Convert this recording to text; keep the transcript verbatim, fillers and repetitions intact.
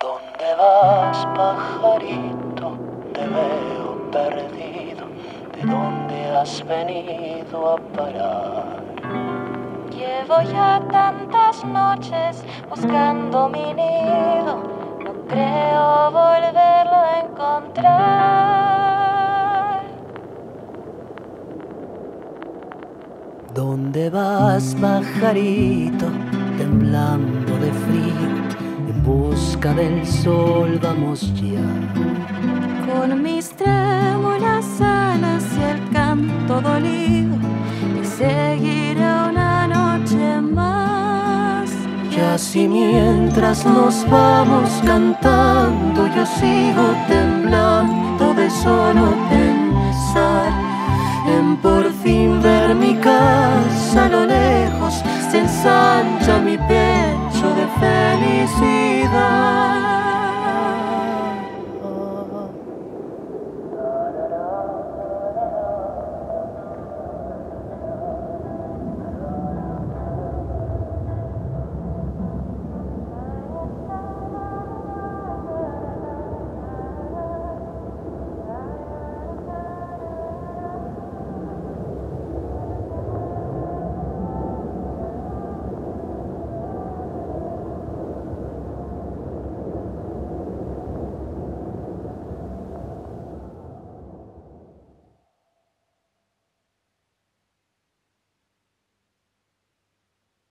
¿Dónde vas, pajarito? Te veo perdido. ¿De dónde has venido a parar? Llevo ya tantas noches buscando mi nido, no creo volverlo a encontrar. ¿Dónde vas, pajarito? Temblando de frío, en busca del sol vamos ya. Con mis trémulas alas y el canto dolido, te seguiré una noche más. Y así mientras nos vamos cantando, yo sigo temblando de solo pensar en por fin ver mi casa a lo lejos. Se ensancha mi pecho de felicidad.